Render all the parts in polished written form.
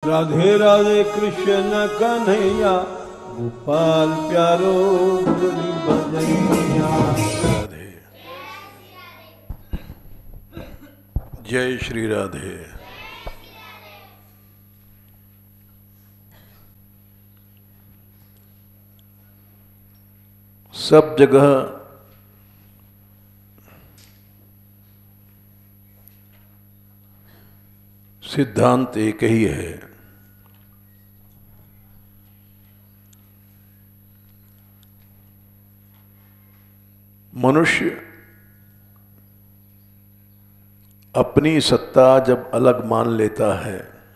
राधे राधे कृष्ण कन्हैया गोपाल प्यारो मुरली बजैया। राधे जय श्री राधे। सब जगह सिद्धांत एक ही है, मनुष्य अपनी सत्ता जब अलग मान लेता है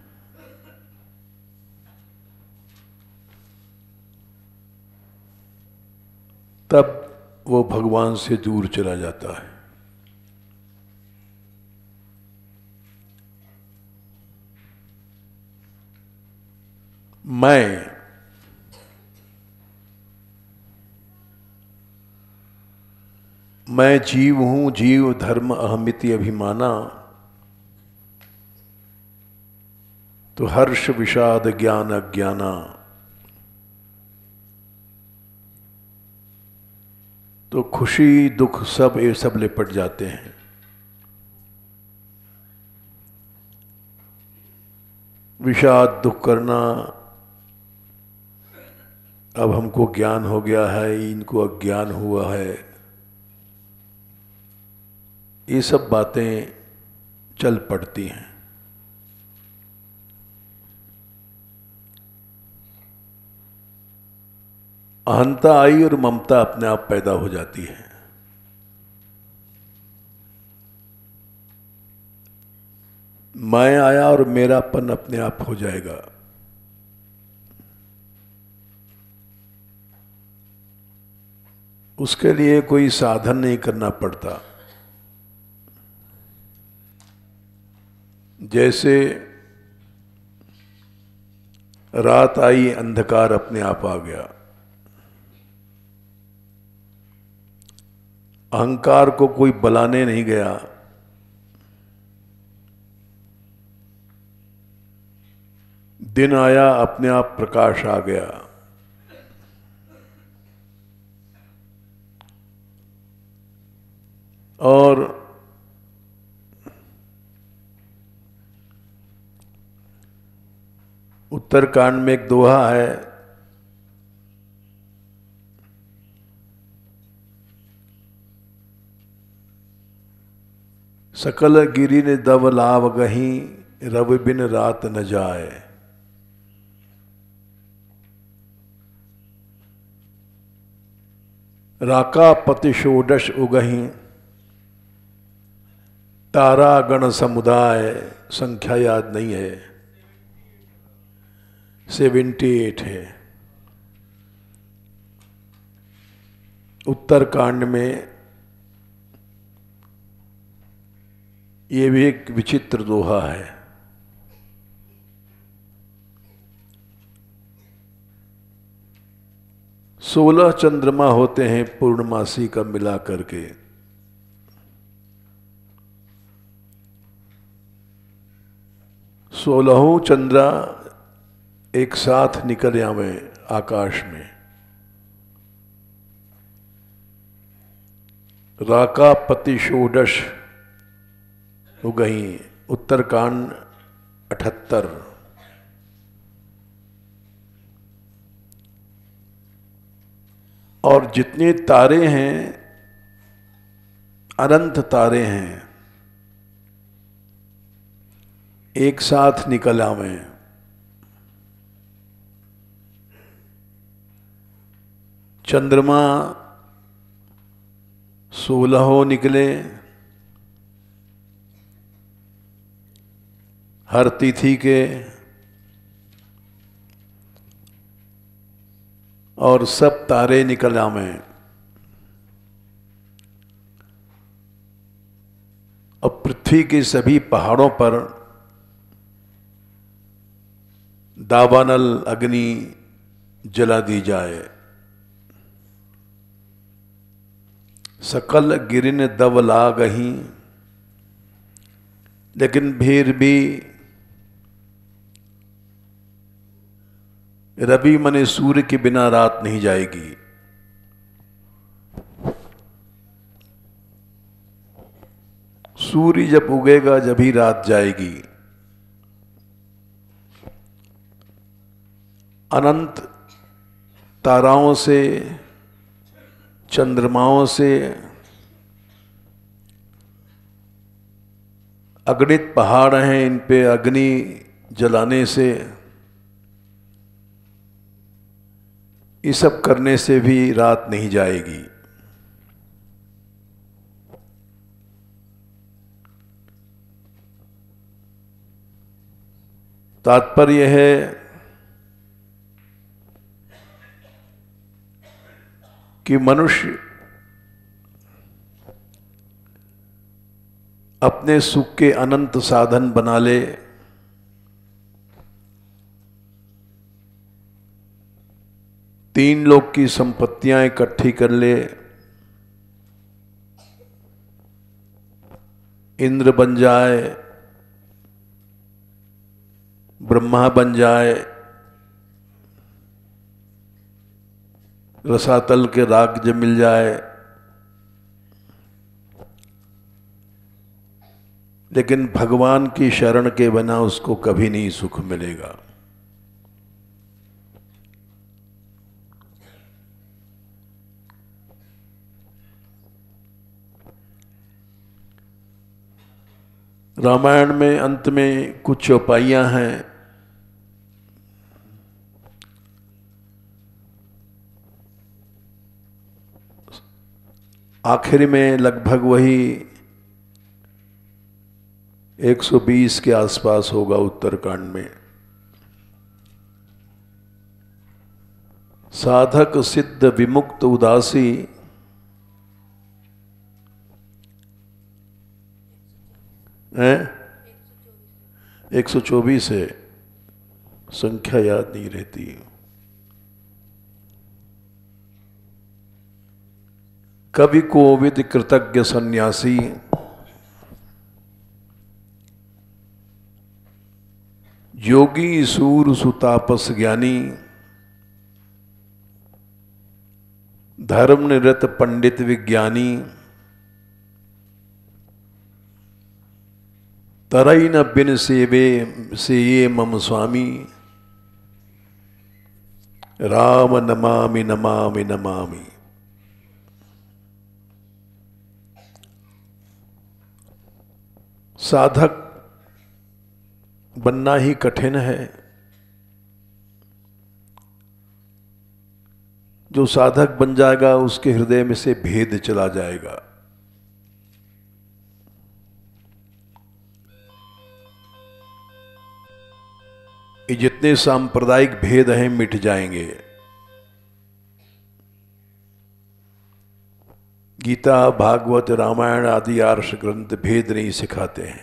तब वो भगवान से दूर चला जाता है। मैं जीव हूं, जीव धर्म अहमिति अभिमाना, तो हर्ष विषाद ज्ञान अज्ञाना, तो खुशी दुख सब ये सब लिपट जाते हैं। विषाद दुख करना, अब हमको ज्ञान हो गया है, इनको अज्ञान हुआ है, ये सब बातें चल पड़ती हैं। अहंता आई और ममता अपने आप पैदा हो जाती है। मैं आया और मेरापन अपने आप हो जाएगा। उसके लिए कोई साधन नहीं करना पड़ता। जैसे रात आई, अंधकार अपने आप आ गया। अहंकार को कोई बुलाने नहीं गया, दिन आया अपने आप प्रकाश आ गया। और उत्तरकांड में एक दोहा है, सकल गिरि ने दव लाव गहीं, रवि बिन रात न जाए। राका पति षोडश उगहीं, तारा गण समुदाय, संख्या याद नहीं है, 78 है। उत्तरकांड में ये भी एक विचित्र दोहा है। सोलह चंद्रमा होते हैं पूर्णमासी का मिला करके। सोलहों चंद्रा एक साथ निकल आवे आकाश में। राका पति षोडश हो गई। उत्तरकांड 78। और जितने तारे हैं, अनंत तारे हैं, एक साथ निकल आवे। चंद्रमा 16 निकले, हर तिथि के, और सब तारे निकल आवे। और पृथ्वी के सभी पहाड़ों पर दावानल अग्नि जला दी जाए। सकल गिरिन दव लागहीं, लेकिन फिर भी रवि मने सूर्य के बिना रात नहीं जाएगी। सूर्य जब उगेगा जब ही रात जाएगी। अनंत ताराओं से, चंद्रमाओं से, अगणित पहाड़ हैं, इन पे अग्नि जलाने से, ये सब करने से भी रात नहीं जाएगी। तात्पर्य है कि मनुष्य अपने सुख के अनंत साधन बना ले, तीन लोक की संपत्तियां इकट्ठी कर ले, इंद्र बन जाए, ब्रह्मा बन जाए, रसातल के राज्य मिल जाए, लेकिन भगवान की शरण के बिना उसको कभी नहीं सुख मिलेगा। रामायण में अंत में कुछ चौपाइयां हैं। आखिर में लगभग वही 120 के आसपास होगा उत्तरकांड में। साधक सिद्ध विमुक्त उदासी, हैं 124 है, संख्या याद नहीं रहती। कवि कोविद कृतज्ञ सन्यासी, योगी सूर सुतापस ज्ञानी, धर्म निरत पंडित विज्ञानी, तरई न बिन सेवे से ये मम स्वामी, राम नमामि नमामि नमामि। साधक बनना ही कठिन है। जो साधक बन जाएगा उसके हृदय में से भेद चला जाएगा। ये जितने सांप्रदायिक भेद हैं मिट जाएंगे। गीता, भागवत, रामायण आदि आर्ष ग्रंथ भेद नहीं सिखाते हैं।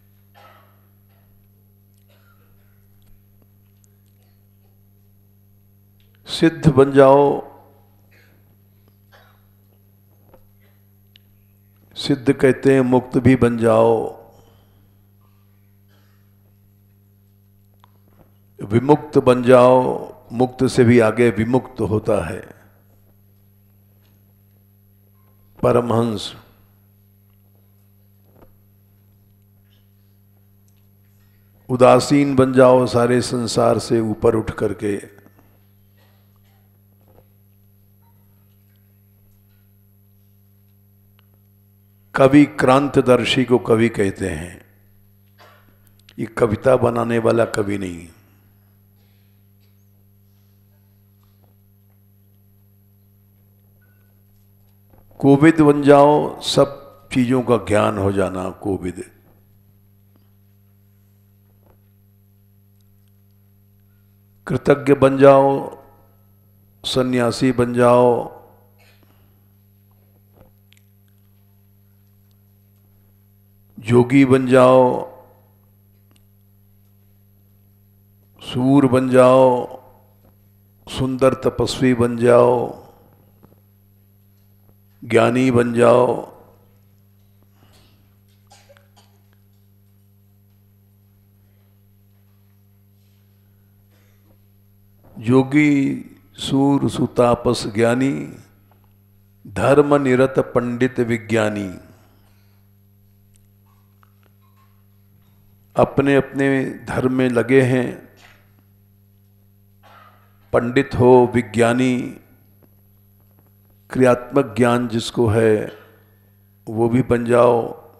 सिद्ध बन जाओ, सिद्ध कहते हैं मुक्त भी बन जाओ, विमुक्त बन जाओ, मुक्त से भी आगे विमुक्त होता है। परमहंस उदासीन बन जाओ, सारे संसार से ऊपर उठ करके। कवि क्रांतदर्शी को कवि कहते हैं। ये कविता बनाने वाला कवि नहीं। कोविद बन जाओ, सब चीजों का ज्ञान हो जाना कोविद। कृतज्ञ बन जाओ, सन्यासी बन जाओ, योगी बन जाओ, सूर बन जाओ, सुंदर तपस्वी बन जाओ, ज्ञानी बन जाओ। योगी सूर सुतापस ज्ञानी, धर्म निरत पंडित विज्ञानी। अपने अपने धर्म में लगे हैं, पंडित हो, विज्ञानी, क्रियात्मक ज्ञान जिसको है वो भी बन जाओ।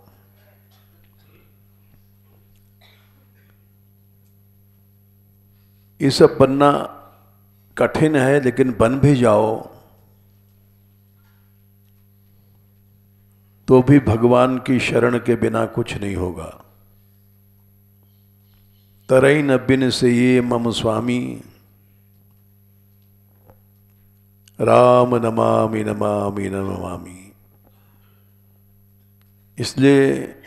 ये सब बनना कठिन है, लेकिन बन भी जाओ तो भी भगवान की शरण के बिना कुछ नहीं होगा। तरई न बिन से ये मम स्वामी, राम नमामि नमामि नमामि। इसलिए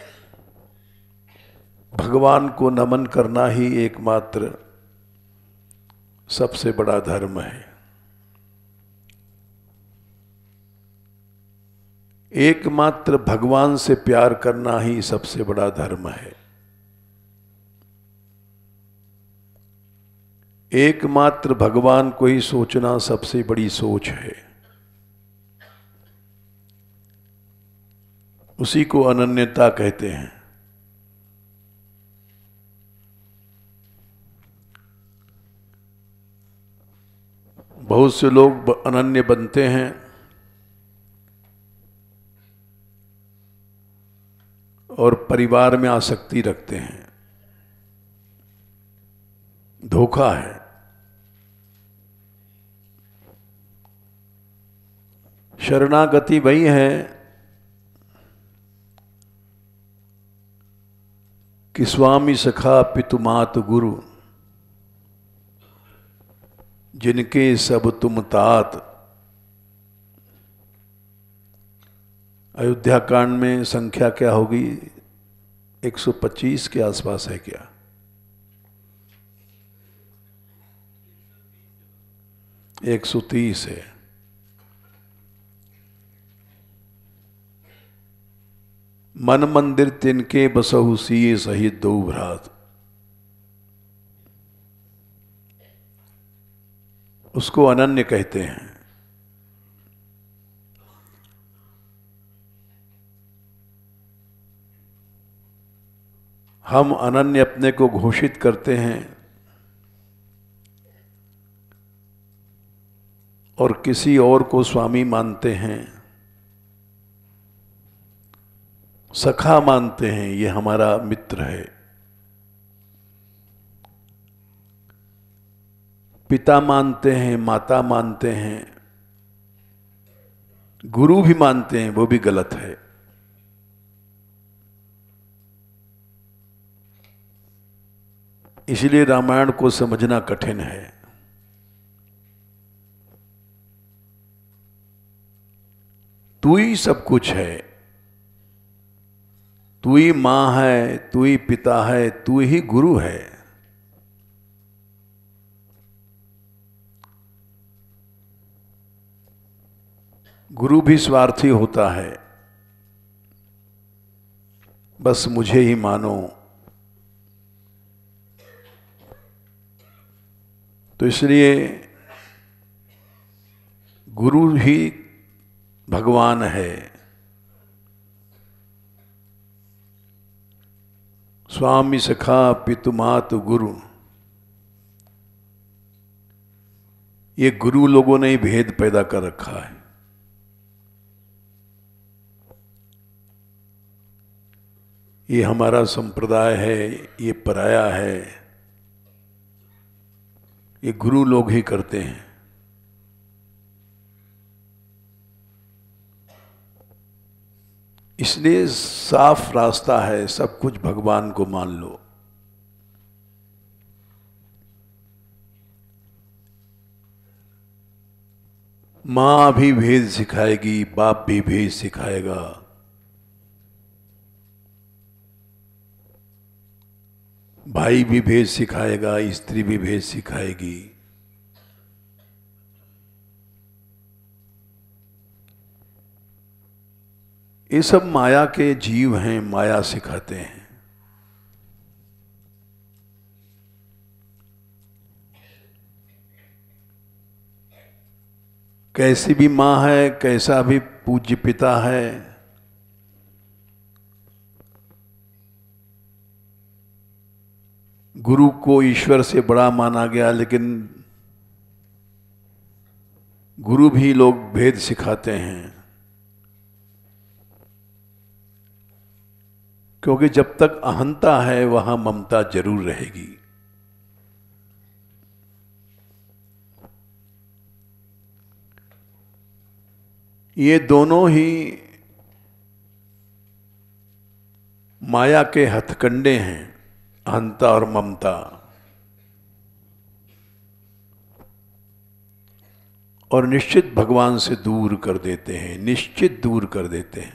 भगवान को नमन करना ही एकमात्र सबसे बड़ा धर्म है। एकमात्र भगवान से प्यार करना ही सबसे बड़ा धर्म है। एकमात्र भगवान को ही सोचना सबसे बड़ी सोच है। उसी को अनन्यता कहते हैं। बहुत से लोग अनन्य बनते हैं और परिवार में आसक्ति रखते हैं। धोखा है। शरणागति वही है कि स्वामी सखा पितु मात गुरु, जिनके सब तुम तात। अयोध्या कांड में संख्या क्या होगी? 125 के आसपास है क्या? – 130 है। मन मंदिर तिनके बसहु सिए सहित दो भ्रात। उसको अनन्य कहते हैं। हम अनन्य अपने को घोषित करते हैं और किसी और को स्वामी मानते हैं, सखा मानते हैं, ये हमारा मित्र है। पिता मानते हैं, माता मानते हैं, गुरु भी मानते हैं, वो भी गलत है। इसलिए रामायण को समझना कठिन है। तू ही सब कुछ है, तू ही मां है, तू ही पिता है, तू ही गुरु है। गुरु भी स्वार्थी होता है, बस मुझे ही मानो। तो इसलिए गुरु ही भगवान है। स्वामी सखा पितु मातु गुरु, ये गुरु लोगों ने ही भेद पैदा कर रखा है। ये हमारा संप्रदाय है, ये पराया है, ये गुरु लोग ही करते हैं। इसलिए साफ रास्ता है, सब कुछ भगवान को मान लो। मां भी भेद सिखाएगी, बाप भी भेद सिखाएगा, भाई भी भेद सिखाएगा, स्त्री भी भेद सिखाएगी। ये सब माया के जीव हैं, माया सिखाते हैं। कैसी भी माँ है, कैसा भी पूज्य पिता है, गुरु को ईश्वर से बड़ा माना गया, लेकिन गुरु भी लोग भेद सिखाते हैं। क्योंकि जब तक अहंता है वहां ममता जरूर रहेगी। ये दोनों ही माया के हथकंडे हैं, अहंता और ममता। और निश्चित भगवान से दूर कर देते हैं, निश्चित दूर कर देते हैं।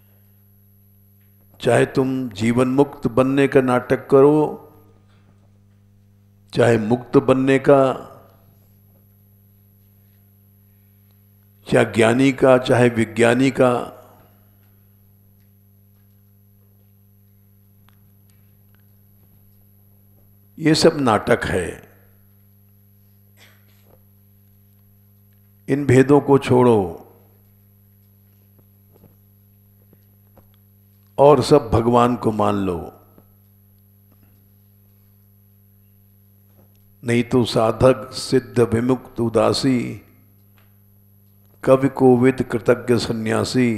चाहे तुम जीवन मुक्त बनने का नाटक करो, चाहे मुक्त बनने का, चाहे ज्ञानी का, चाहे विज्ञानी का, ये सब नाटक है। इन भेदों को छोड़ो और सब भगवान को मान लो। नहीं तो साधक सिद्ध विमुक्त उदासी, कवि कोविद कृतज्ञ सन्यासी,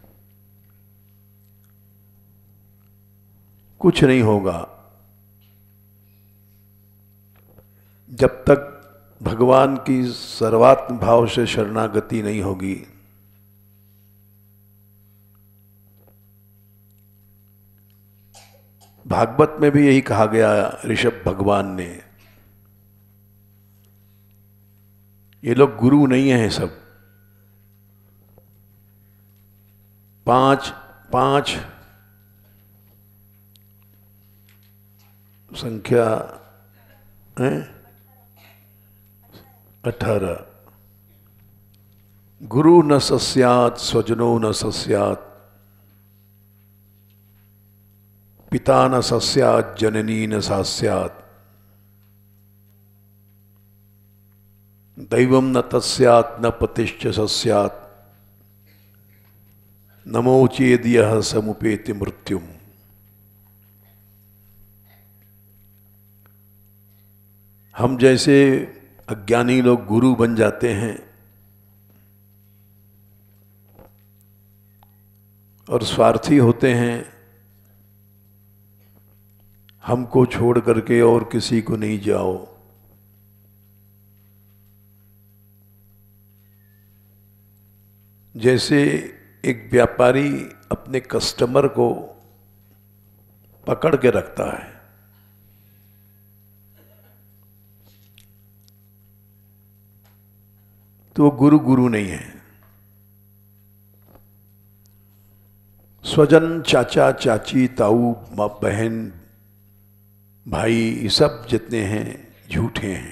कुछ नहीं होगा जब तक भगवान की सर्वात्म भाव से शरणागति नहीं होगी। भागवत में भी यही कहा गया ऋषभ भगवान ने, ये लोग गुरु नहीं हैं सब। पांच संख्या है 18। गुरु न सस्यात् स्वजनो न सस्यात्, पिता न सस्यात् जननी न सास्यात्, दैवं न तस्यात् न पतिश्च सस्यात्, नमोचेद यः समुपेति मृत्युम। हम जैसे अज्ञानी लोग गुरु बन जाते हैं और स्वार्थी होते हैं, हमको छोड़ करके और किसी को नहीं जाओ। जैसे एक व्यापारी अपने कस्टमर को पकड़ के रखता है, तो वो गुरु नहीं है। स्वजन, चाचा चाची, ताऊ बहन भाई, ये सब जितने हैं झूठे हैं।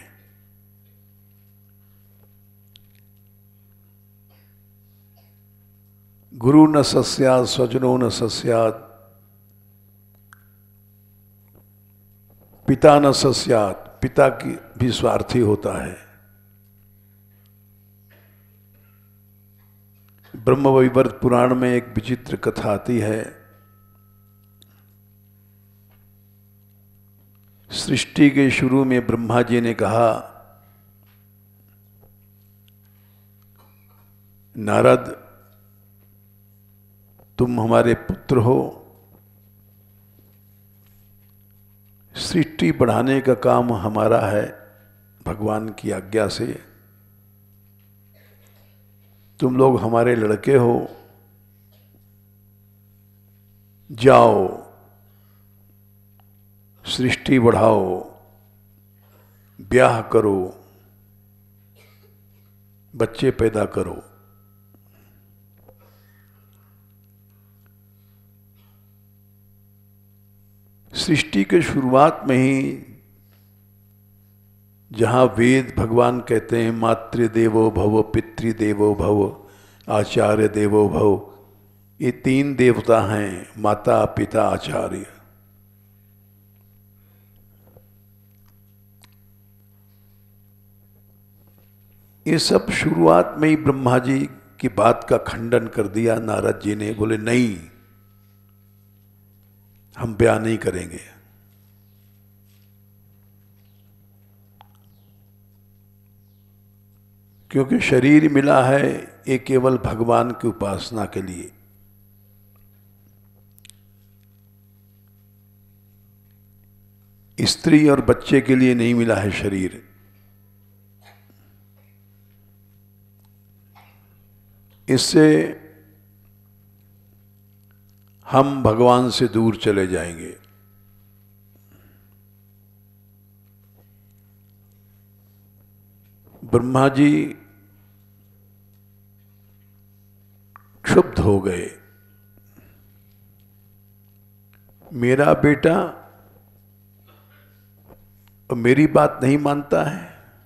गुरु न सस्यात् स्वजनो न सस्यात्, पिता न सस्यात्, पिता की भी स्वार्थी होता है। ब्रह्मवैवर्त पुराण में एक विचित्र कथा आती है। सृष्टि के शुरू में ब्रह्मा जी ने कहा, नारद तुम हमारे पुत्र हो, सृष्टि बढ़ाने का काम हमारा है भगवान की आज्ञा से। तुम लोग हमारे लड़के हो, जाओ सृष्टि बढ़ाओ, ब्याह करो, बच्चे पैदा करो। सृष्टि के शुरुआत में ही जहाँ वेद भगवान कहते हैं मातृदेवो भव, पितृदेवो भव, आचार्य देवो भव, ये 3 देवता हैं, माता पिता आचार्य। ये सब शुरुआत में ही ब्रह्मा जी की बात का खंडन कर दिया नारद जी ने। बोले नहीं, हम ब्याह नहीं करेंगे। क्योंकि शरीर मिला है ये केवल भगवान की उपासना के लिए। स्त्री और बच्चे के लिए नहीं मिला है शरीर। इससे हम भगवान से दूर चले जाएंगे। ब्रह्मा जी क्षुब्ध हो गए। मेरा बेटा मेरी बात नहीं मानता है,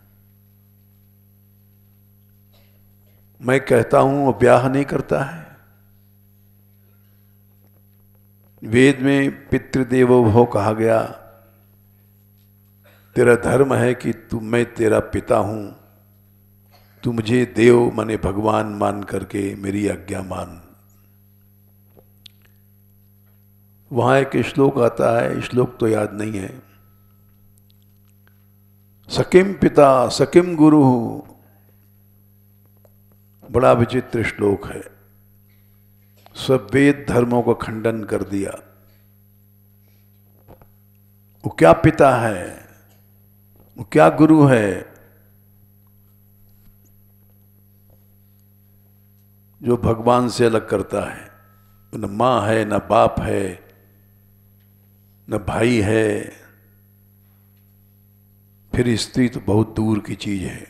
मैं कहता हूं वो ब्याह नहीं करता है। वेद में पितृदेवो भव कहा गया, तेरा धर्म है कि मैं तेरा पिता हूं, तू मुझे देव माने भगवान मान करके मेरी आज्ञा मान। वहां एक श्लोक आता है, श्लोक तो याद नहीं है। सकिम पिता सकिम गुरु, बड़ा विचित्र श्लोक है। सब वेद धर्मों का खंडन कर दिया। वो क्या पिता है, वो क्या गुरु है जो भगवान से अलग करता है। न मां है, न बाप है, न भाई है, फिर स्त्री तो बहुत दूर की चीज है।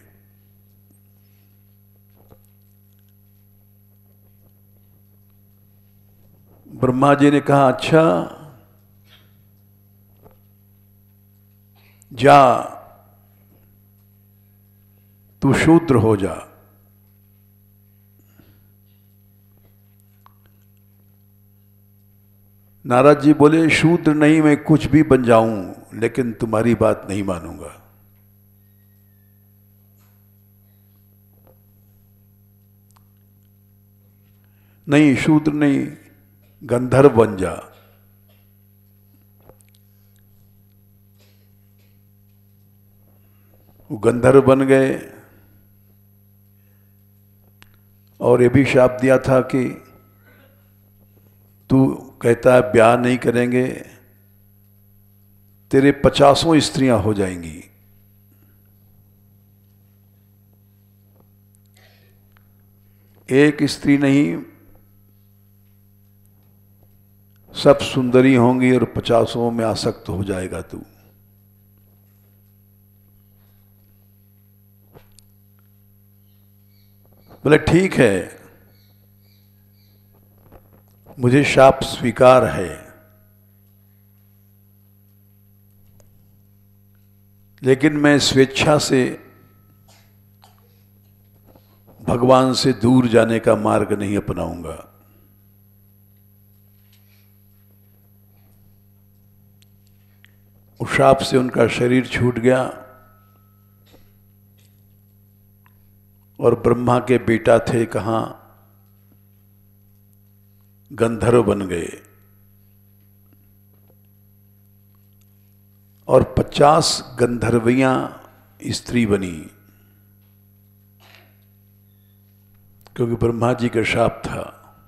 ब्रह्मा जी ने कहा अच्छा जा, तू शूद्र हो जा। नारद जी बोले शूद्र नहीं, मैं कुछ भी बन जाऊं, लेकिन तुम्हारी बात नहीं मानूंगा। नहीं शूद्र नहीं, गंधर्व बन जा। वो गंधर्व बन गए और ये भी शाप दिया था कि तू कहता है ब्याह नहीं करेंगे, तेरे 50 स्त्रियां हो जाएंगी। एक स्त्री नहीं, सब सुंदरी होंगी और 50 में आसक्त हो जाएगा तू। बोले ठीक है, मुझे शाप स्वीकार है, लेकिन मैं स्वेच्छा से भगवान से दूर जाने का मार्ग नहीं अपनाऊंगा। उस शाप से उनका शरीर छूट गया और ब्रह्मा के बेटा थे कहां, गंधर्व बन गए और 50 गंधर्वियां स्त्री बनी, क्योंकि ब्रह्मा जी का शाप था।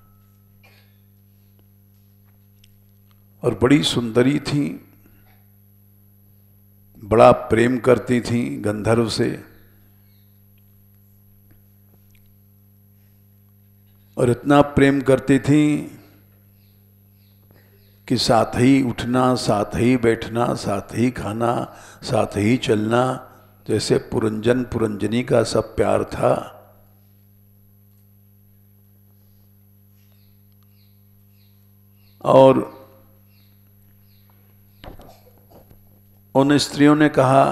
और बड़ी सुंदरी थी, बड़ा प्रेम करती थी गंधर्व से, और इतना प्रेम करती थी कि साथ ही उठना, साथ ही बैठना, साथ ही खाना, साथ ही चलना, जैसे पुरंजन पुरंजनी का सब प्यार था। और उन स्त्रियों ने कहा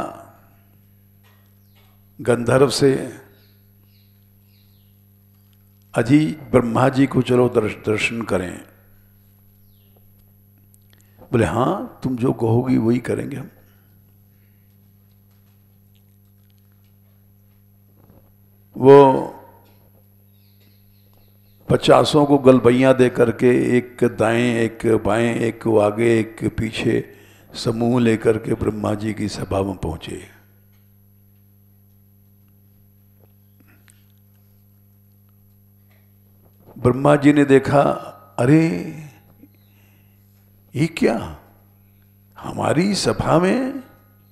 गंधर्व से, अजी ब्रह्मा जी को चलो दर्शन करें। बोले हाँ, तुम जो कहोगी वही करेंगे हम। वो 50 को गलबैयाँ दे करके, एक दाएं एक बाएं, एक आगे एक पीछे समूह लेकर के ब्रह्मा जी की सभा में पहुंचे। ब्रह्मा जी ने देखा, अरे ये क्या, हमारी सभा में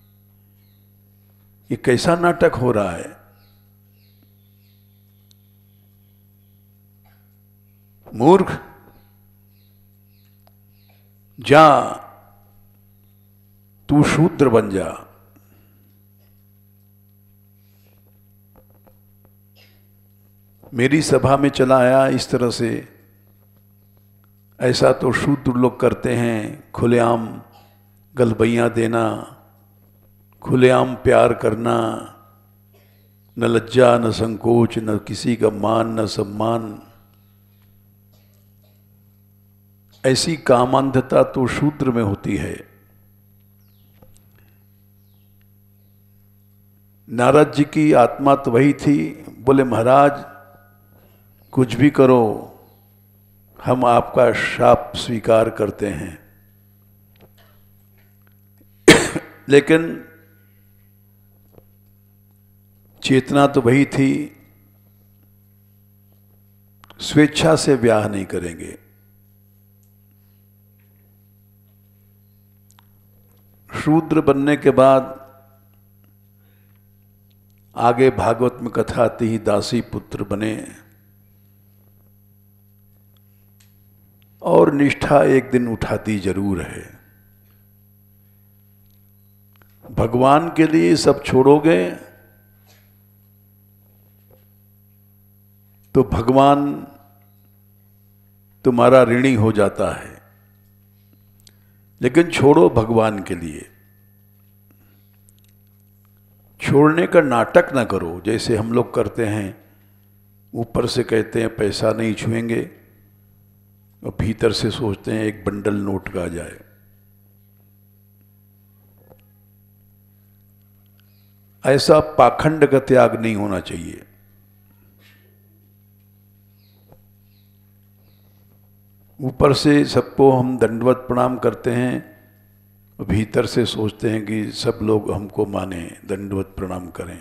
ये कैसा नाटक हो रहा है। मूर्ख, जा तू शूद्र बन जा। मेरी सभा में चला आया इस तरह से, ऐसा तो शूद्र लोग करते हैं, खुलेआम गलबैयाँ देना, खुलेआम प्यार करना, न लज्जा न संकोच, न किसी का मान न सम्मान। ऐसी कामांधता तो शूद्र में होती है। नारद जी की आत्मा तो वही थी, बोले महाराज कुछ भी करो, हम आपका शाप स्वीकार करते हैं। लेकिन चेतना तो वही थी, स्वेच्छा से ब्याह नहीं करेंगे। शूद्र बनने के बाद आगे भागवत में कथा आती ही दासी पुत्र बने और निष्ठा एक दिन उठाती जरूर है। भगवान के लिए सब छोड़ोगे तो भगवान तुम्हारा ऋणी हो जाता है, लेकिन छोड़ो भगवान के लिए। छोड़ने का नाटक ना करो, जैसे हम लोग करते हैं, ऊपर से कहते हैं पैसा नहीं छुएंगे और भीतर से सोचते हैं एक बंडल नोट का आ जाए। ऐसा पाखंड का त्याग नहीं होना चाहिए। ऊपर से सबको हम दंडवत प्रणाम करते हैं, भीतर से सोचते हैं कि सब लोग हमको माने, दंडवत प्रणाम करें।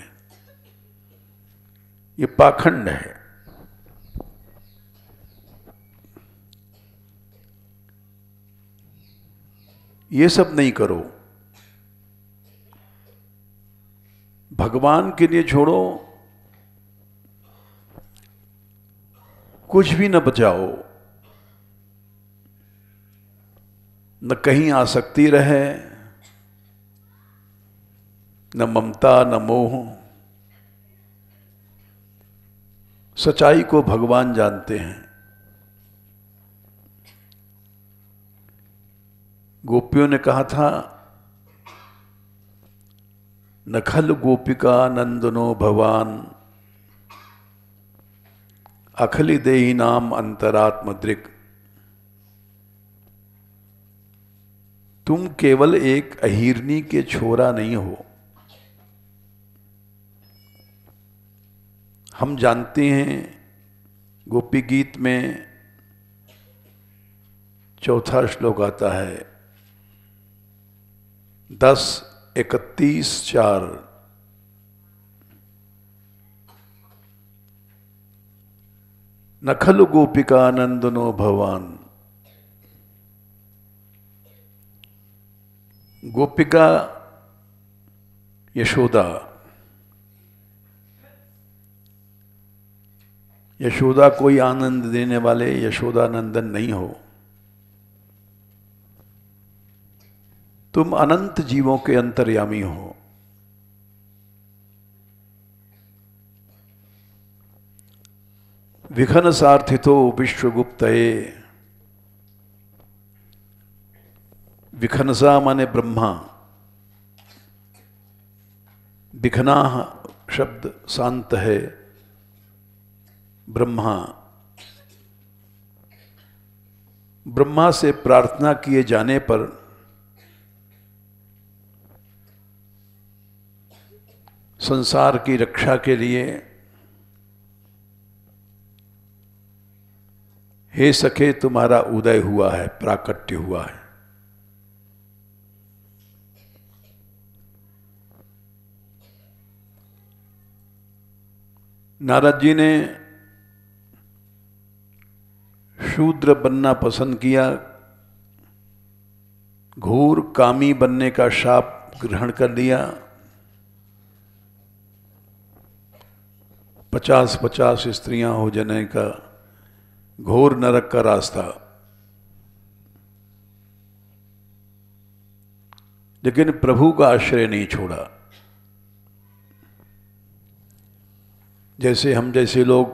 ये पाखंड है। ये सब नहीं करो। भगवान के लिए छोड़ो, कुछ भी न बचाओ, न कहीं आसक्ति रहे, न ममता न मोह। सच्चाई को भगवान जानते हैं। गोपियों ने कहा था, नखल गोपिका नंदनो भवान अखिल देहि नाम अंतरात्मदृक्। तुम केवल एक अहिरनी के छोरा नहीं हो। हम जानते हैं, गोपी गीत में 4था श्लोक आता है, 10:31-4। नखल गोपिका नंदनो भवान। गोपिका यशोदा, यशोदा कोई आनंद देने वाले यशोदा नंदन नहीं हो। तुम अनंत जीवों के अंतर्यामी हो। विघन सार्थितो विश्वगुप्तये। विघनसा माने ब्रह्मा, विघना शब्द शांत है, ब्रह्मा। ब्रह्मा से प्रार्थना किए जाने पर संसार की रक्षा के लिए हे सखे तुम्हारा उदय हुआ है, प्राकट्य हुआ है। नारद जी ने शूद्र बनना पसंद किया, घोर कामी बनने का शाप ग्रहण कर लिया। 50-50 स्त्रियां हो जाने का घोर नरक का रास्ता। लेकिन प्रभु का आश्रय नहीं छोड़ा। जैसे हम जैसे लोग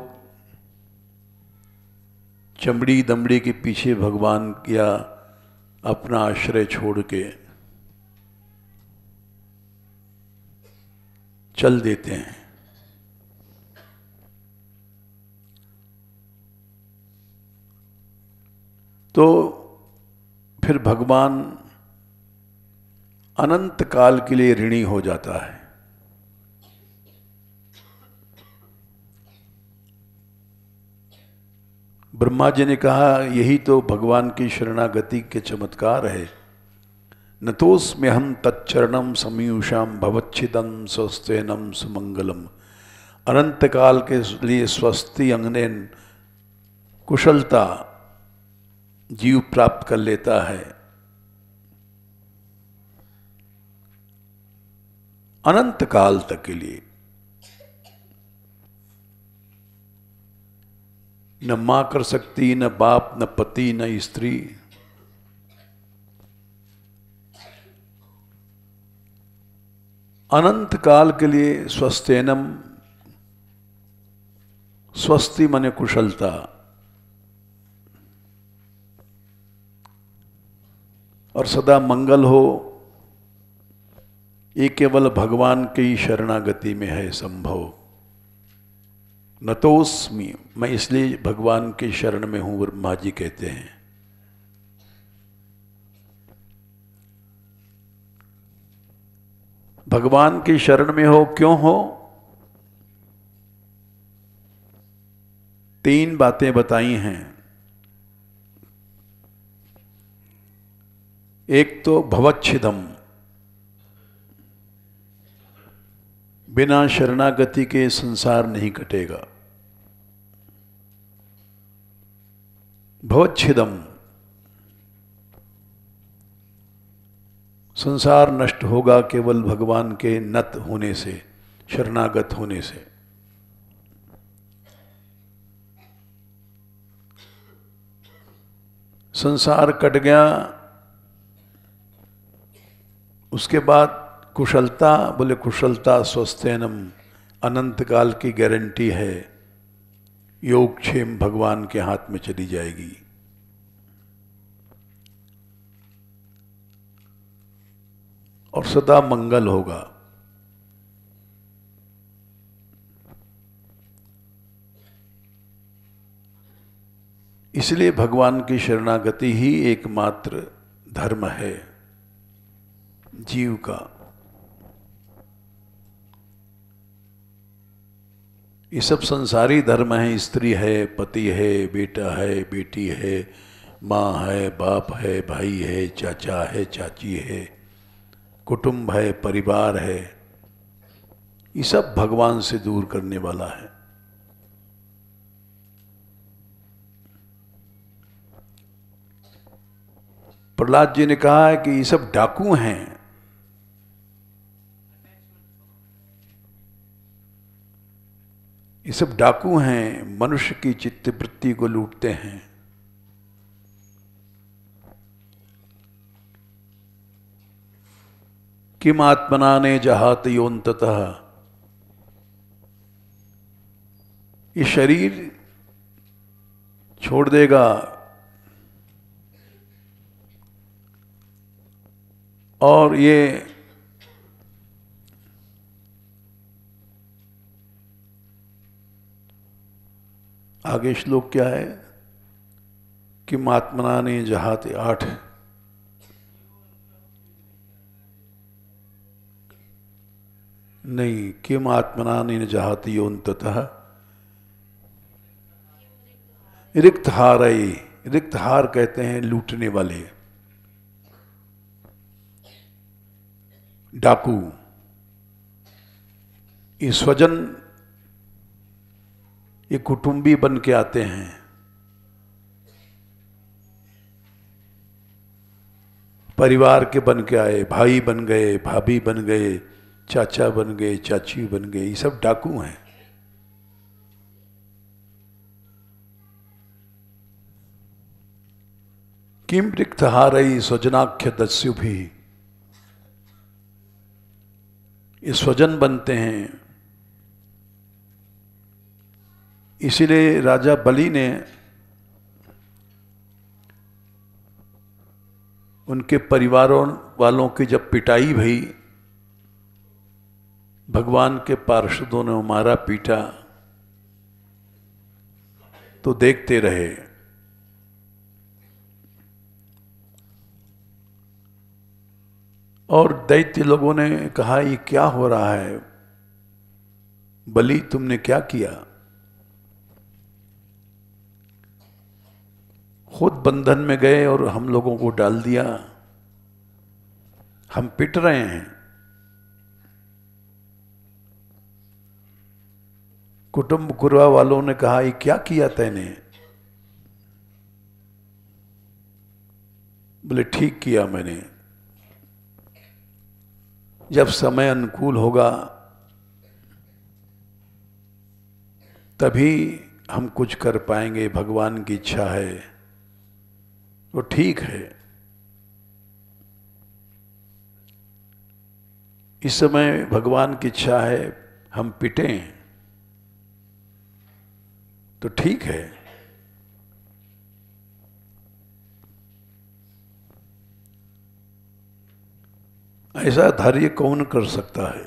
चमड़ी दमड़ी के पीछे भगवान या अपना आश्रय छोड़ के चल देते हैं, तो फिर भगवान अनंत काल के लिए ऋणी हो जाता है। ब्रह्मा जी ने कहा यही तो भगवान की शरणागति के चमत्कार है। नतोस्म्य हम तच्चरणम समयूषाम भवच्छिदम स्वस्तेनम सुमंगलम। अनंत काल के लिए स्वस्ति अंगनेन कुशलता जीव प्राप्त कर लेता है। अनंत काल तक के लिए न मां कर सकती, न बाप, न पति, न स्त्री। अनंत काल के लिए स्वस्तेनम, स्वस्ति माने कुशलता, और सदा मंगल हो, ये केवल भगवान की शरणागति में है संभव। नतोस्मि, मैं इसलिए भगवान के शरण में हूं, ब्रह्मा जी कहते हैं। भगवान की शरण में हो, क्यों हो? 3 बातें बताई हैं। एक तो भवच्छिदम, बिना शरणागति के संसार नहीं कटेगा। भवच्छिदम, संसार नष्ट होगा केवल भगवान के नत होने से, शरणागत होने से। संसार कट गया, उसके बाद कुशलता, बोले कुशलता स्वस्थेनम, अनंत काल की गारंटी है। योगक्षेम भगवान के हाथ में चली जाएगी। और सदा मंगल होगा। इसलिए भगवान की शरणागति ही एकमात्र धर्म है जीव का। ये सब संसारी धर्म है। स्त्री है, पति है, बेटा है, बेटी है, माँ है, बाप है, भाई है, चाचा है, चाची है, कुटुंब है, परिवार है, ये सब भगवान से दूर करने वाला है। प्रहलाद जी ने कहा है कि ये सब डाकू हैं। ये सब डाकू हैं, मनुष्य की चित्तवृत्ति को लूटते हैं। किम आत्मनाने जहात योन्ततः, ये शरीर छोड़ देगा और ये आगे श्लोक क्या है? किम आत्मनाने जहाते 8, नहीं, किम आत्मनाने जहाति योन्ततः रिक्त हार आई, रिक्त हार कहते हैं लूटने वाले, डाकू। ये स्वजन, ये कुटुंबी बन के आते हैं, परिवार के बन के आए, भाई बन गए, भाभी बन गए, चाचा बन गए, चाची बन गए, ये सब डाकू हैं। किम रिक्त हारई स्वजनाख्य दस्यु भी, ये स्वजन बनते हैं। इसीलिए राजा बलि ने उनके परिवारों वालों की जब पिटाई भई, भगवान के पार्षदों ने मारा पीटा, तो देखते रहे। और दैत्य लोगों ने कहा ये क्या हो रहा है, बलि तुमने क्या किया? खुद बंधन में गए और हम लोगों को डाल दिया, हम पिट रहे हैं। कुटुंब कुरवा वालों ने कहा ये क्या किया तैने? बोले ठीक किया मैंने, जब समय अनुकूल होगा तभी हम कुछ कर पाएंगे, भगवान की इच्छा है। वो ठीक है, इस समय भगवान की इच्छा है हम पिटें तो ठीक है। ऐसा धैर्य कौन कर सकता है?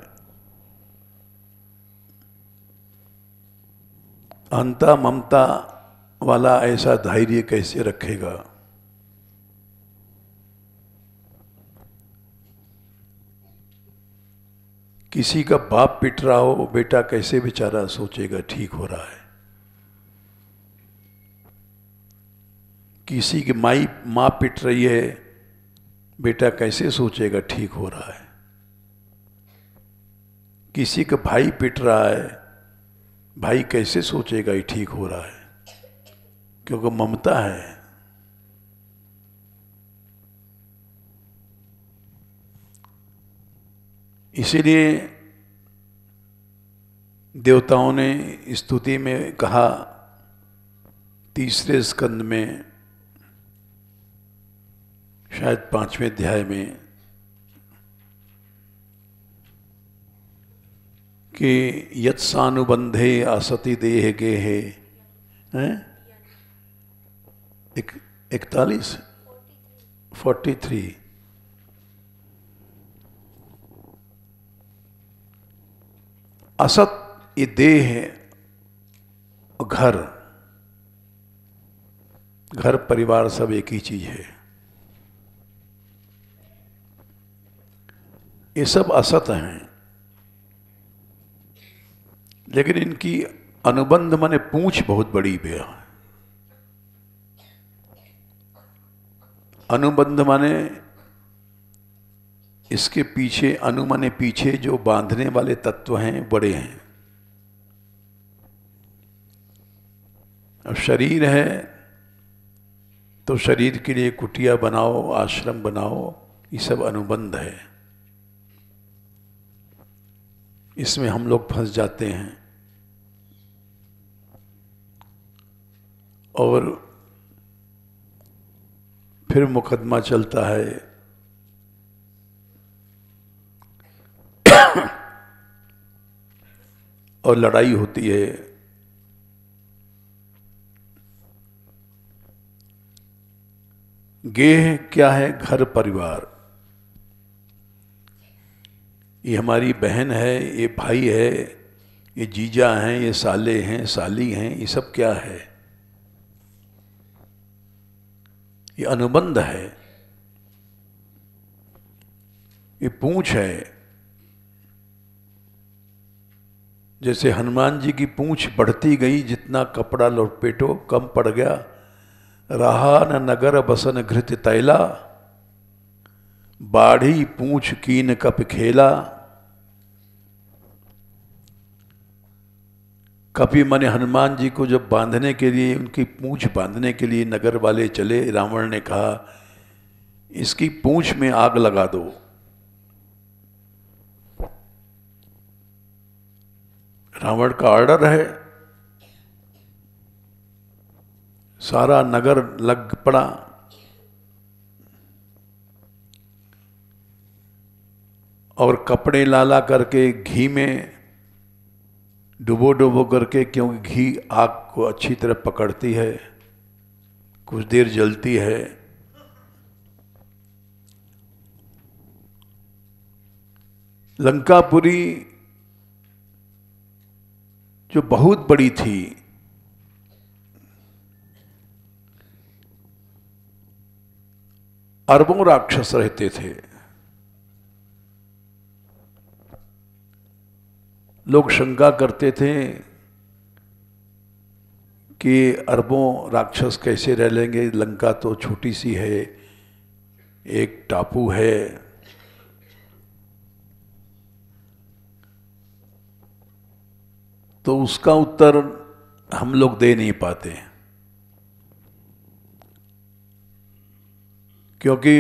अहंता ममता वाला ऐसा धैर्य कैसे रखेगा? किसी का बाप पिट रहा हो, बेटा कैसे बेचारा सोचेगा ठीक हो रहा है? किसी की माँ पिट रही है, बेटा कैसे सोचेगा ठीक हो रहा है? किसी का भाई पिट रहा है, भाई कैसे सोचेगा ये ठीक हो रहा है? क्योंकि ममता है। इसीलिए देवताओं ने स्तुति में कहा, तीसरे स्कंद में शायद 5वें अध्याय में, कि यत्सानुबंधे असति देह गेहे, हैं 43 असत ये देह घर, घर परिवार सब एक ही चीज है। ये सब असत हैं, लेकिन इनकी अनुबंध माने पूंछ बहुत बड़ी है। अनुबंध माने इसके पीछे, अनु माने पीछे जो बांधने वाले तत्व हैं बड़े हैं। अब शरीर है तो शरीर के लिए कुटिया बनाओ, आश्रम बनाओ, ये सब अनुबंध है। इसमें हम लोग फंस जाते हैं और फिर मुकदमा चलता है। और लड़ाई होती है। गेह क्या है? घर परिवार। ये हमारी बहन है, ये भाई है, ये जीजा हैं, ये साले हैं, साली हैं, ये सब क्या है? ये अनुबंध है, ये पूंछ है। जैसे हनुमान जी की पूंछ बढ़ती गई, जितना कपड़ा लपेटो कम पड़ गया। रहा न नगर बसन घृत तैला, बाढ़ी पूंछ कीन कप खेला। कपि माने हनुमान जी को जब बांधने के लिए, उनकी पूंछ बांधने के लिए नगर वाले चले, रावण ने कहा इसकी पूंछ में आग लगा दो। रावण का ऑर्डर है। सारा नगर लग पड़ा। और कपड़े लाला करके घी में डुबो डुबो करके, क्योंकि घी आग को अच्छी तरह पकड़ती है, कुछ देर जलती है। लंकापुरी जो बहुत बड़ी थी, अरबों राक्षस रहते थे। लोग शंका करते थे कि अरबों राक्षस कैसे रह लेंगे, लंका तो छोटी सी है, एक टापू है। तो उसका उत्तर हम लोग दे नहीं पाते, क्योंकि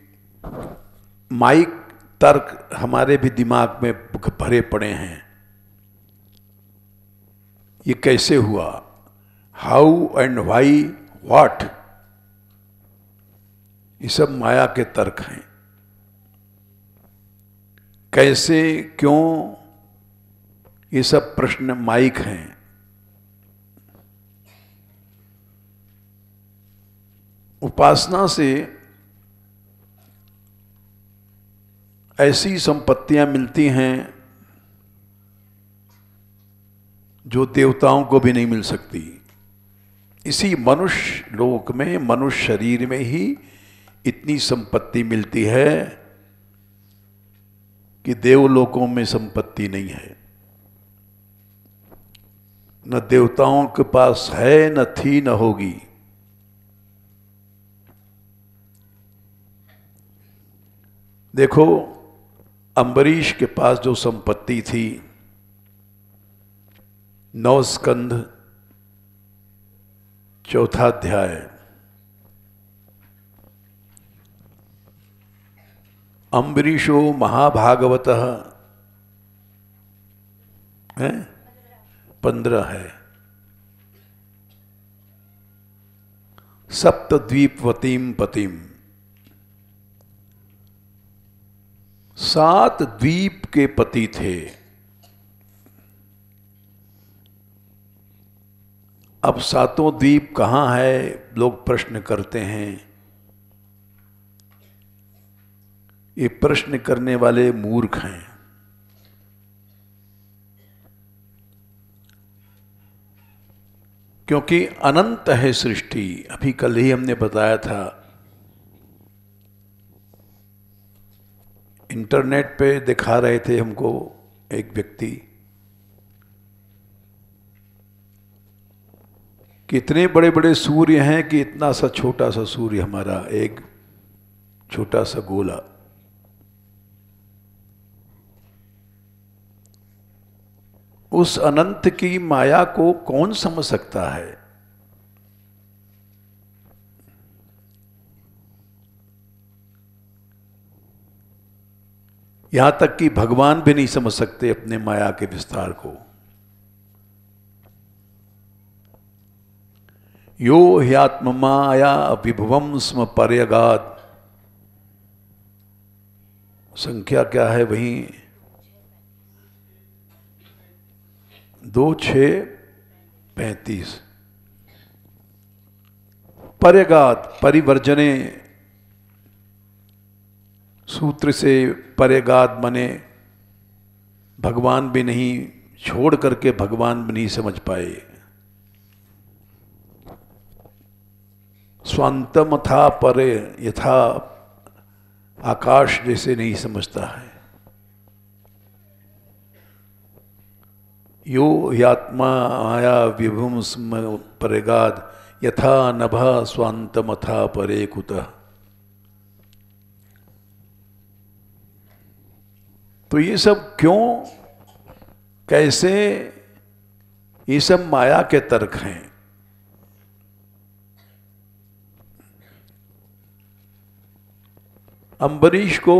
माइक तर्क हमारे भी दिमाग में भरे पड़े हैं। ये कैसे हुआ, हाउ एंड व्हाई व्हाट, ये सब माया के तर्क हैं। कैसे, क्यों, ये सब प्रश्न माइक हैं। उपासना से ऐसी संपत्तियां मिलती हैं जो देवताओं को भी नहीं मिल सकती। इसी मनुष्य लोक में, मनुष्य शरीर में ही इतनी संपत्ति मिलती है कि देवलोकों में संपत्ति नहीं है। न देवताओं के पास है, न थी, न होगी। देखो, अम्बरीश के पास जो संपत्ति थी, 9 स्कंध 4था अध्याय, अम्बरीशो महाभागवतः है 15 है। सप्तद्वीपवतीम पतिम, 7 द्वीप के पति थे। अब 7 द्वीप कहाँ है, लोग प्रश्न करते हैं। ये प्रश्न करने वाले मूर्ख हैं। क्योंकि अनंत है सृष्टि। अभी कल ही हमने बताया था, इंटरनेट पे दिखा रहे थे हमको एक व्यक्ति, कितने बड़े बड़े सूर्य हैं कि इतना सा छोटा सा सूर्य हमारा, एक छोटा सा गोला। उस अनंत की माया को कौन समझ सकता है। यहां तक कि भगवान भी नहीं समझ सकते अपने माया के विस्तार को। यो ह्यात्म माया विभवम स्म पर्यगाद, संख्या क्या है वहीं, 2-6-35। पर्यगात, परिवर्जने सूत्र से पर्यगात मने भगवान भी नहीं, छोड़ करके भगवान भी नहीं समझ पाए। स्वांतम था परे, यथा आकाश जैसे नहीं समझता है। यो ह्यात्मा आया विभुम स्म परेगाद यथा नभा स्वांतमथा परे कुतः। तो ये सब क्यों, कैसे, ये सब माया के तर्क हैं। अम्बरीश को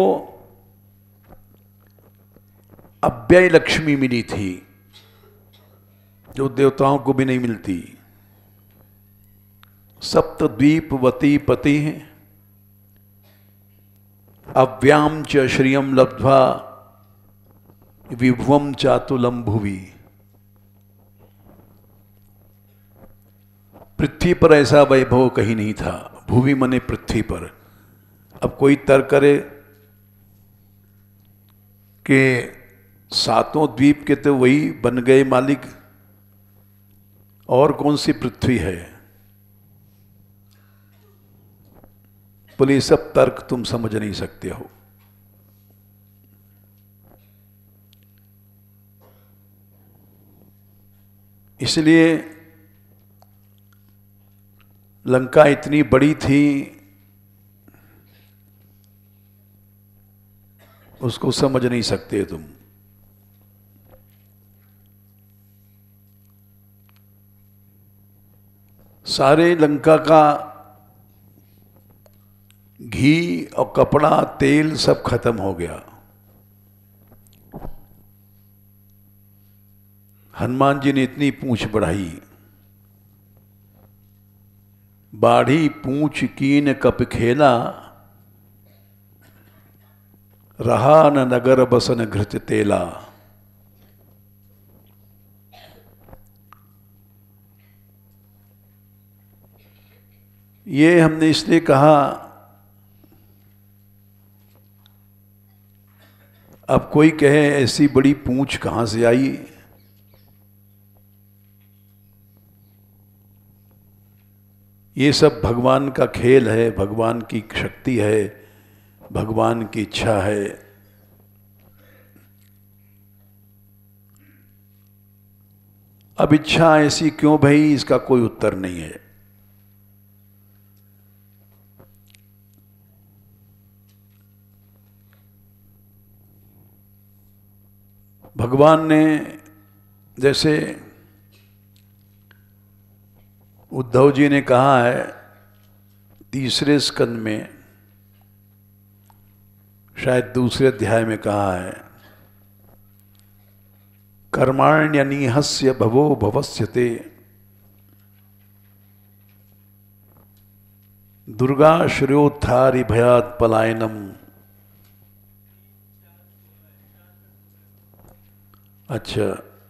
अव्यय लक्ष्मी मिली थी जो देवताओं को भी नहीं मिलती। सप्तद्वीपवती पति हैं, अव्याम च श्रियम लब्ध्वा विभुवम चातुलम भुवि। पृथ्वी पर ऐसा वैभव कहीं नहीं था, भुवि मने पृथ्वी पर। अब कोई तर्क करे कि सातों द्वीप के तो वही बन गए मालिक, और कौन सी पृथ्वी है। बोले सब तर्क तुम समझ नहीं सकते हो। इसलिए लंका इतनी बड़ी थी, उसको समझ नहीं सकते तुम। सारे लंका का घी और कपड़ा तेल सब खत्म हो गया। हनुमान जी ने इतनी पूंछ बढ़ाई, बाढ़ी पूंछ कीन कप खेला, रहा न नगर बसन घृत तेला। ये हमने इसलिए कहा, अब कोई कहे ऐसी बड़ी पूंछ कहां से आई। ये सब भगवान का खेल है, भगवान की शक्ति है, भगवान की इच्छा है। अब इच्छा ऐसी क्यों भई, इसका कोई उत्तर नहीं है। भगवान ने जैसे उद्धव जी ने कहा है तीसरे स्कंद में, शायद दूसरे अध्याय में कहा है, कर्माण्यनीहस्य भवो भवस्यते दुर्गा श्रेयोद्धारि भयात् पलायनम। अच्छा,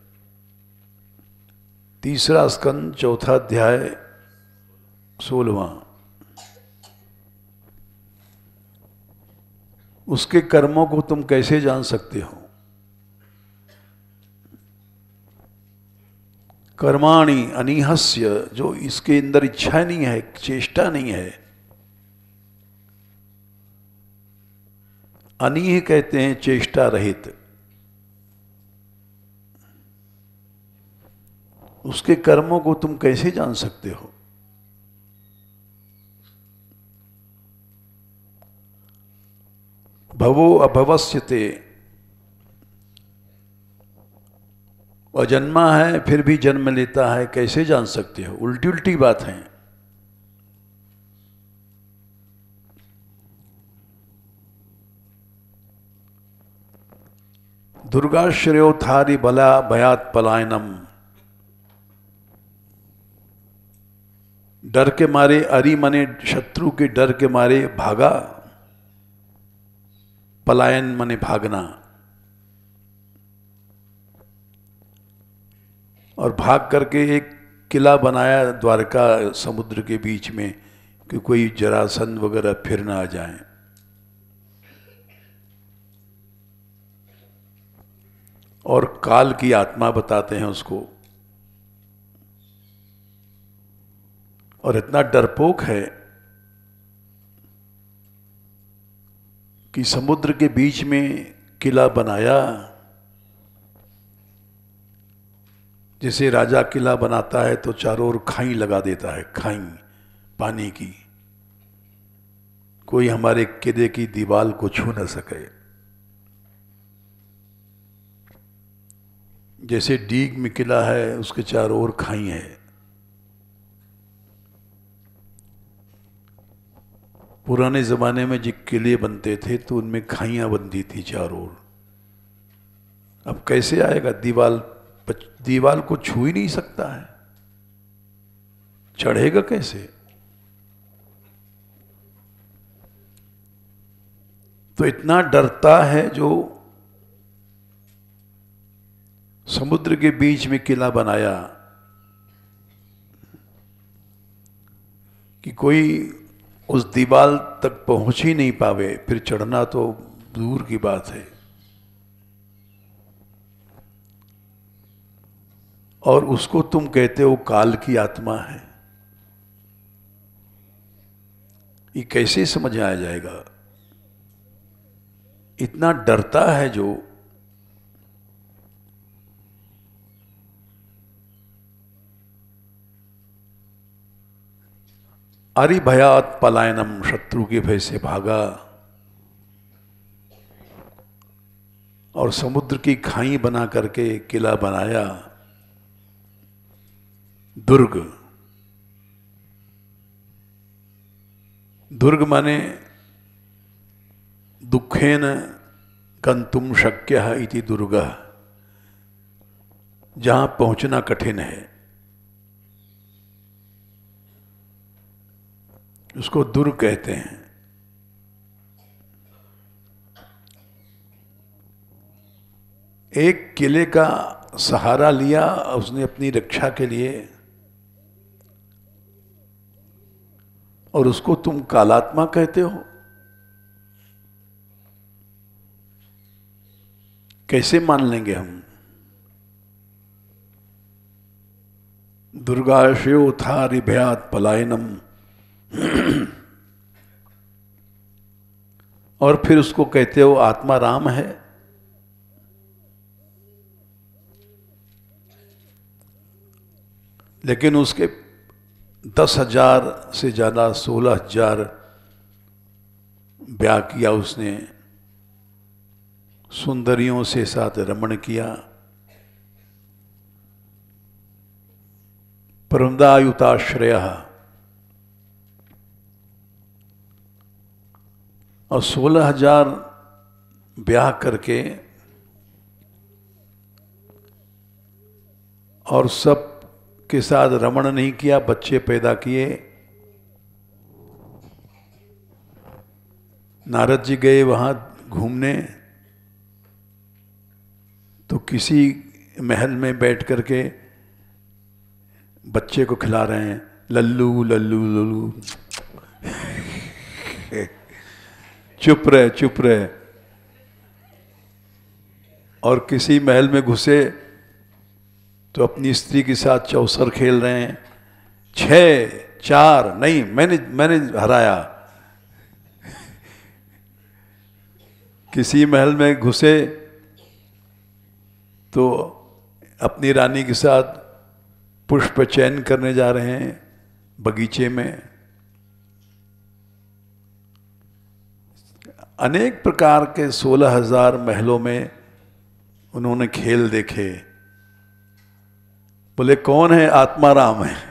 तीसरा स्कंद चौथा अध्याय 16वां। उसके कर्मों को तुम कैसे जान सकते हो। कर्माणि अनीहस्य, जो इसके अंदर इच्छा नहीं है, चेष्टा नहीं है। अनीह कहते हैं चेष्टा रहित। उसके कर्मों को तुम कैसे जान सकते हो। भवो अभवस्यते, अजन्मा है फिर भी जन्म लेता है, कैसे जान सकते हो। उल्टी उल्टी बात है। दुर्गा श्रेयोद्धारि बला भयात् पलायनम। डर के मारे, अरि मने शत्रु के डर के मारे भागा, पलायन मने भागना। और भाग करके एक किला बनाया द्वारका समुद्र के बीच में कि कोई जरासंध वगैरह फिर ना आ जाए। और काल की आत्मा बताते हैं उसको। और इतना डरपोक है कि समुद्र के बीच में किला बनाया जैसे राजा किला बनाता है तो चारों ओर खाई लगा देता है, खाई पानी की, कोई हमारे किले की दीवार को छू न सके। जैसे डीग में किला है, उसके चारों ओर खाई है। पुराने जमाने में जो किले बनते थे तो उनमें खाइयां बनती थी चारों ओर। अब कैसे आएगा? दीवार को छू ही नहीं सकता है, चढ़ेगा कैसे? तो इतना डरता है जो समुद्र के बीच में किला बनाया कि कोई उस दीवार तक पहुंच ही नहीं पावे, फिर चढ़ना तो दूर की बात है। और उसको तुम कहते हो काल की आत्मा है, ये कैसे समझ आ जाएगा? इतना डरता है जो। अरिभयात पलायनम, शत्रु के भय से भागा और समुद्र की खाई बना करके किला बनाया। दुर्ग, दुर्ग माने दुखेन गंतुम शक्यः इति दुर्गः, जहां पहुंचना कठिन है उसको दुर्ग कहते हैं। एक किले का सहारा लिया उसने अपनी रक्षा के लिए, और उसको तुम कालात्मा कहते हो? कैसे मान लेंगे हम? दुर्गाशयो था रिभयात पलायनम, और फिर उसको कहते हो आत्मा राम है। लेकिन उसके 10,000 से ज्यादा 16,000 ब्याह किया उसने, सुंदरियों से साथ रमण किया। परमदायुताश्रय, और 16,000 ब्याह करके और सब के साथ रमण नहीं किया, बच्चे पैदा किए। नारद जी गए वहां घूमने तो किसी महल में बैठ करके बच्चे को खिला रहे हैं, लल्लू लल्लू लल्लू। चुप रहे चुप रहे। और किसी महल में घुसे तो अपनी स्त्री के साथ चौसर खेल रहे हैं। 6-4 नहीं, मैंने हराया। किसी महल में घुसे तो अपनी रानी के साथ पुष्प चयन करने जा रहे हैं बगीचे में। अनेक प्रकार के 16,000 महलों में उन्होंने खेल देखे। बोले कौन है? आत्मा राम है।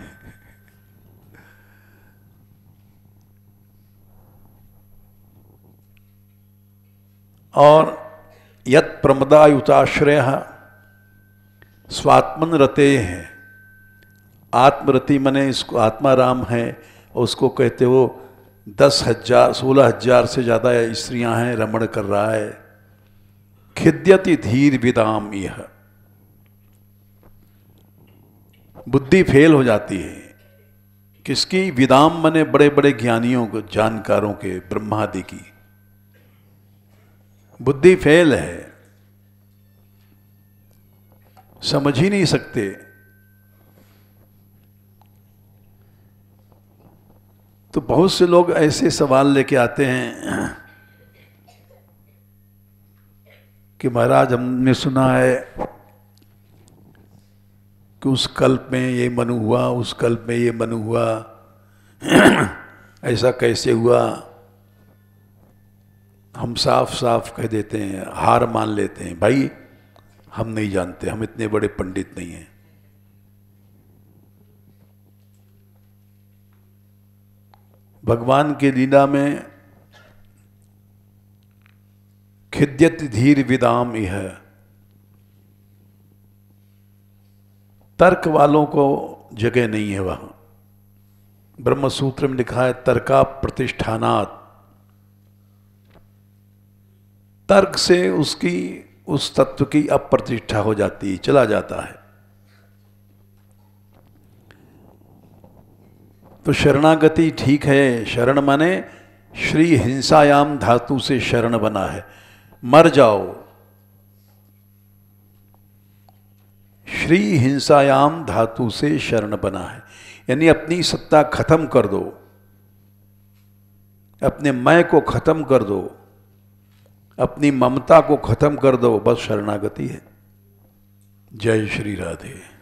और यत प्रमदायुताश्रय स्वात्मन रते हैं। आत्मरति मने इसको आत्मा राम है, और उसको कहते हो 10,000 16,000 से ज्यादा स्त्रियां हैं, रमण कर रहा है। खिद्यति धीर विदाम, यह बुद्धि फेल हो जाती है। किसकी? विदाम मने बड़े बड़े ज्ञानियों को, जानकारों के, ब्रह्मादि की बुद्धि फेल है, समझ ही नहीं सकते। तो बहुत से लोग ऐसे सवाल लेके आते हैं कि महाराज हमने सुना है कि उस कल्प में ये मनु हुआ, उस कल्प में ये मनु हुआ, ऐसा कैसे हुआ। हम साफ साफ कह देते हैं, हार मान लेते हैं, भाई हम नहीं जानते, हम इतने बड़े पंडित नहीं हैं। भगवान की लीला में खिद्यत धीर विदाम यह, तर्क वालों को जगह नहीं है वहां। ब्रह्म सूत्र में लिखा है तर्का प्रतिष्ठानात्, तर्क से उसकी उस तत्व की अप्रतिष्ठा हो जाती है, चला जाता है। तो शरणागति ठीक है, शरण माने श्री हिंसायाम धातु से शरण बना है, मर जाओ। श्री हिंसायाम धातु से शरण बना है, यानी अपनी सत्ता खत्म कर दो, अपने मैं को खत्म कर दो, अपनी ममता को खत्म कर दो, बस शरणागति है। जय श्री राधे।